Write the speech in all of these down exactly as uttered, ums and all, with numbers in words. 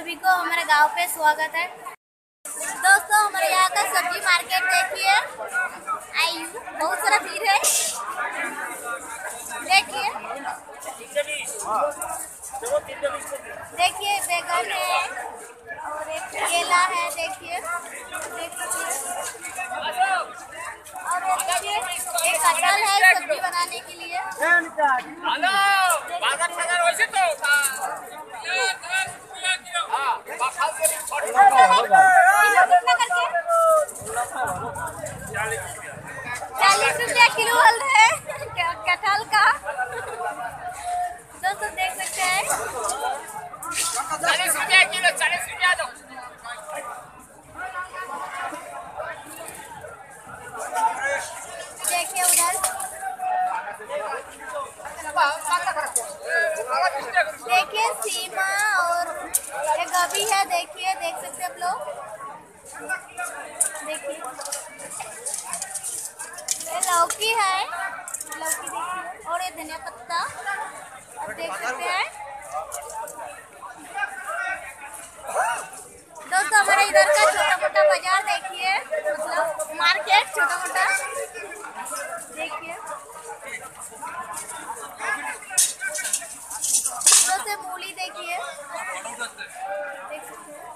सभी को हमारे गांव पे स्वागत है। दोस्तों हमारे यहाँ का सब्जी मार्केट देखिए, आई बहुत सारा भीड़ है। देखिए देखिए बैगन है और एक केला है, देखिए और देखिए एक कटहल है सब्जी बनाने के लिए। चालीस रुपया किलो हल है कटहल का। दोस्तों देख सकते हैं चालीस रुपया किलो, चालीस रुपया दो। देखिए उधर देखिए सीमा और ये गोभी है, देखिए देख सकते हैं आप लोग। देखिए ये लौकी है, लौकी देखिए, और ये धनिया पत्ता आप देख सकते हैं। दोस्तों हमारे इधर का छोटा मोटा बाजार देखिए, मतलब मार्केट छोटा मोटा देखिए। दोस्तों मूली देखिए, देख सकते हैं।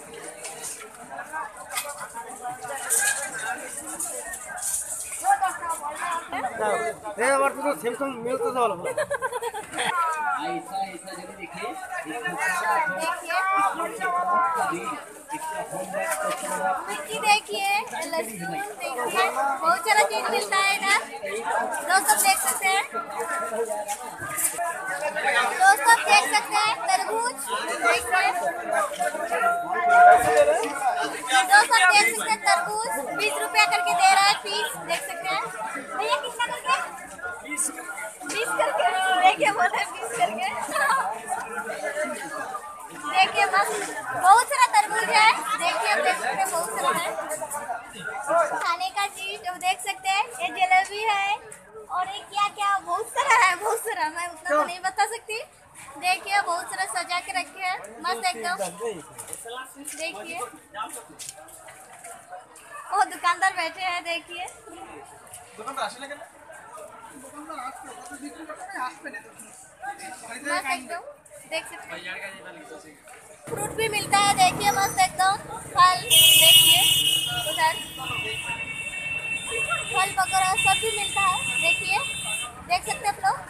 ये बार तो सैमसंग मिल तो वाला ऐसा ऐसा जब देखिए मिर्ची देखिए, लहसुन देखिए, बहुत सारा चीज मिलता है इधर। दोस्तों देख सकते हैं, दोस्तों देख सकते हैं तरबूज देखिए। दोस्तों देख सकते हैं तरबूज बीस रुपया करके दे रहा है पीस, देख सकते हैं। भैया कितना करके? बीस करके देखिए, बोलते हैं बीस करके। देखिए बस बहुत सारा तरबूज है, देखिए देख सकते हैं बहुत सारा है खाने का चीज, तो देख सकते हैं ये जलेबी है और ये क्या क्या बहुत सारा है, बहुत सारा मैं उतना तो नहीं बता सकती। देखिए बहुत सारा सजा के रखे हैं मस्त एकदम। देखिए वो दुकानदार बैठे हैं, देखिए मस्त एकदम देख सकते हैं। फ्रूट भी मिलता है, देखिए मस्त एकदम फल, देखिए उधर फल वगैरह सब भी मिलता है, देखिए देख सकते हैं आप लोग।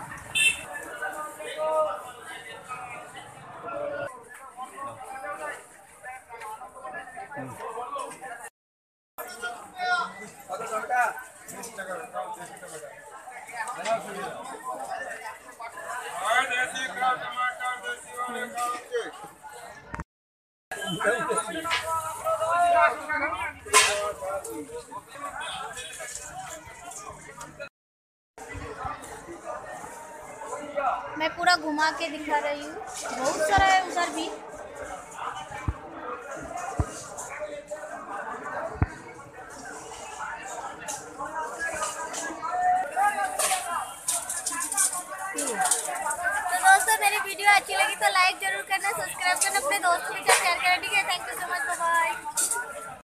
मैं पूरा घुमा के दिखा रही हूँ, बहुत सारा है उधर भी। तो दोस्तों मेरी वीडियो अच्छी लगी तो लाइक जरूर करना, सब्सक्राइब करना, अपने दोस्तों के साथ शेयर करना, ठीक है।